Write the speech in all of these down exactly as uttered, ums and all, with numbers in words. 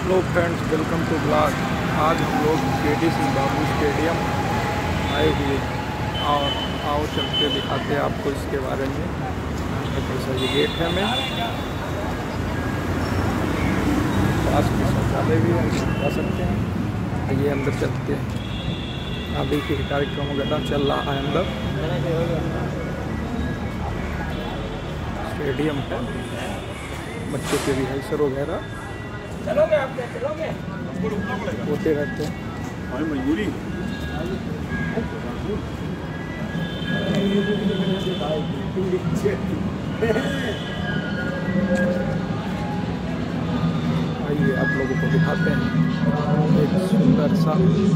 Hello friends, welcome to blog. आज हम लोग के डी सिंह बाबू स्टेडियम आए हुए और आओ चलते दिखाते हैं आपको इसके बारे में। कैसा ये गेट है, मैं पास में शौचालय भी हम जा सकते हैं। ये अंदर चलते हैं। अभी के कार्यक्रम वगैरह चल रहा है अंदर। स्टेडियम है, बच्चों के रिहर्सल वगैरह चलोगे आप चलोगे होते रहते हैं। मजबूरी आइए आप लोगों को दिखाते हैं एक सुंदर सा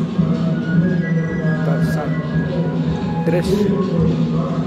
दर्शन दृश्य।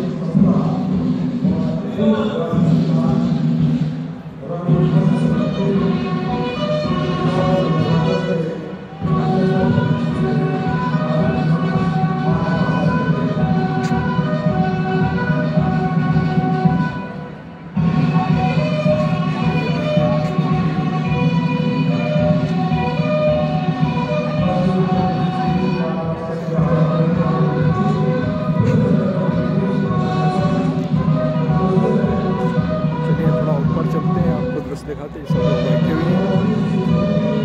चलते हैं, आपको दृश्य दिखाते हैं। सब लोग बैठे हुए हैं।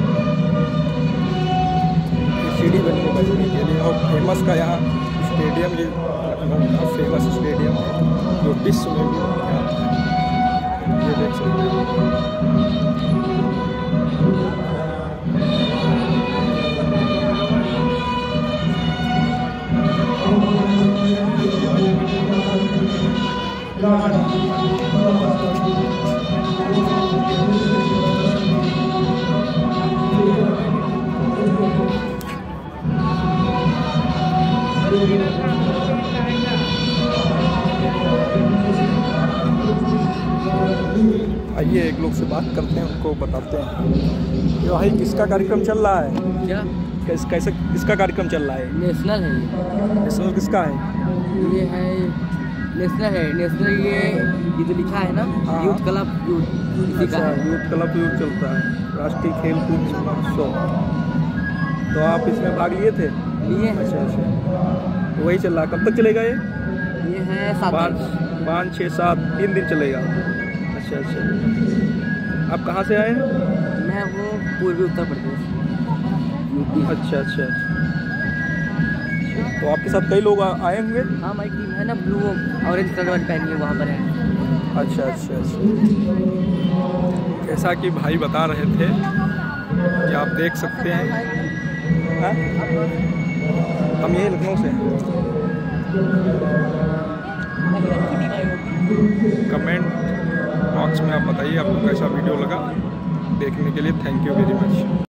सीढ़ी बनी है बैठने के लिए और फेमस का यहाँ स्टेडियम, ये फेमस स्टेडियम है जो विश्व में भी प्रख्यात है। ये देख सकते हैं। आइए एक लोग से बात करते हैं, उनको बताते हैं। यो भाई, किसका कार्यक्रम चल रहा है? क्या कैसे कैसे किसका कार्यक्रम चल रहा है? नेशनल है ये। नेशनल किसका है? ये है नेशनल है। नेशनल ये ये जो लिखा है ना, हाँ। यूथ क्लब यूथ इसी का अच्छा, है। यूथ क्लब यूथ चलता है, राष्ट्रीय खेल कूद महोत्सव। तो आप इसमें भाग लिए थे? लिए अच्छा अच्छा, तो वही चल रहा। कब तक चलेगा ये? ये है सात पाँच तारीख। पाँच छः सात तीन दिन चलेगा। अच्छा अच्छा, आप कहाँ से आए हैं? मैं हूँ पूर्वी उत्तर प्रदेश, यूपी। अच्छा अच्छा, तो आपके साथ कई लोग आ- आए होंगे? हाँ, हमारी टीम है ना, ब्लू ऑरेंज कलर वाली पहनी है, वहाँ पर है। अच्छा अच्छा अच्छा, जैसा कि भाई बता रहे थे कि आप देख सकते हैं। हाँ? हम यही लखनऊ से हैं। कमेंट बॉक्स में आप बताइए आपको कैसा वीडियो लगा। देखने के लिए थैंक यू वेरी मच।